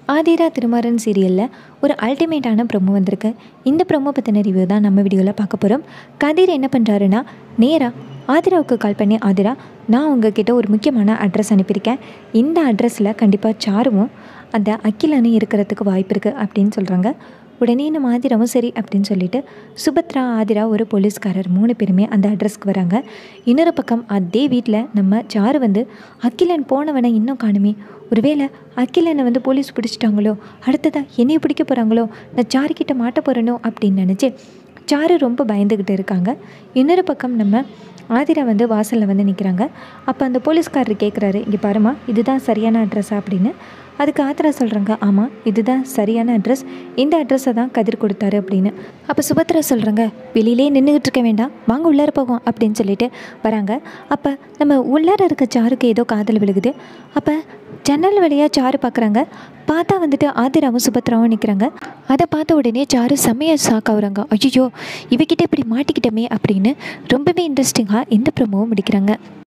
ஆதிரா திருமாறன் சீரியலில் ஒரு அல்டிமேட்டான ப்ரோமோ வந்திருக்கு. இந்த ப்ரோமோ பற்றின ரிவ்யூ தான் நம்ம வீடியோவில் பார்க்க போகிறோம். கதிர் என்ன பண்ணுறாருன்னா, நேராக ஆதிராவுக்கு கால் பண்ணி, ஆதிரா, நான் உங்ககிட்ட ஒரு முக்கியமான அட்ரஸ் அனுப்பியிருக்கேன். இந்த அட்ரஸில் கண்டிப்பாக சாருவும் அந்த அகிலனும் இருக்கிறதுக்கு வாய்ப்பு இருக்குது அப்படின்னு சொல்கிறாங்க. உடனே நம்ம ஆதிராவும் சரி அப்படின்னு சொல்லிட்டு சுபத்ரா, ஆதிரா, ஒரு போலீஸ்காரர் 3 பேருமே அந்த அட்ரஸ்க்கு வராங்க. இன்னொரு பக்கம் அதே வீட்டில் நம்ம சாரு அகிலன் போனவனை இன்னும் காணுமே, ஒருவேளை அகிலனை போலீஸ் பிடிச்சிட்டாங்களோ, அடுத்ததாக என்னையை பிடிக்க போகிறாங்களோ, நான் சாருக்கிட்ட மாட்ட போகிறேனோ அப்படின்னு நினச்சி சாரு ரொம்ப பயந்துக்கிட்டு இருக்காங்க. இன்னொரு பக்கம் நம்ம ஆதிரா வாசலில் நிற்கிறாங்க. அப்போ அந்த போலீஸ்காரர் கேட்குறாரு, இங்கே பாருமா, இதுதான் சரியான அட்ரஸா அப்படின்னு. அதுக்கு ஆதிரா சொல்கிறாங்க, ஆமாம், இதுதான் சரியான அட்ரஸ், இந்த அட்ரஸை தான் கதிர் கொடுத்தாரு அப்படின்னு. அப்போ சுபத்ரா சொல்கிறாங்க, வெளியிலே நின்றுக்கிட்டு இருக்க வேண்டாம், வாங்க உள்ளார போகும் அப்படின்னு சொல்லிட்டு வராங்க. அப்போ நம்ம உள்ளார இருக்க சாருக்கு ஏதோ காதல் விழுகுது. அப்போ ஜன்னல் வழியாக சாரு பார்க்குறாங்க. பார்த்தா ஆதிராவும் சுபத்ராவும் நிற்கிறாங்க. அதை பார்த்த உடனே சாரு செம்மையாக ஷாக் ஆகுறாங்க. ஐயோ, இவகிட்ட இப்படி மாட்டிக்கிட்டோமே அப்படின்னு ரொம்பவே இன்ட்ரெஸ்டிங்காக இந்த ப்ரோமோவை முடிக்கிறாங்க.